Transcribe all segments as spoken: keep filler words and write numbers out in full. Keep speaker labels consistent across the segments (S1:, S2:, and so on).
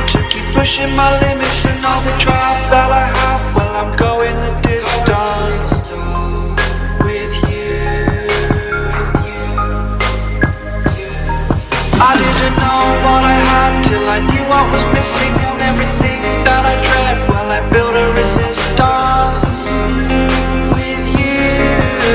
S1: to keep pushing my limits and all the drive that I have. Well, I'm going the distance with you. I didn't know what I had till I knew what was missing, and everything that I dread, well, I built a resistance with you.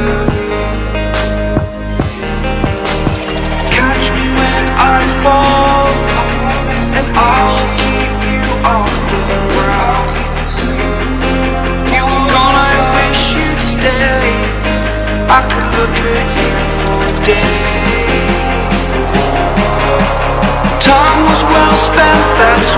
S1: Catch me when I fall, and I'll keep you on the ground. You were gone, I wish you'd stay. I could look at you for days. Time was well spent, that's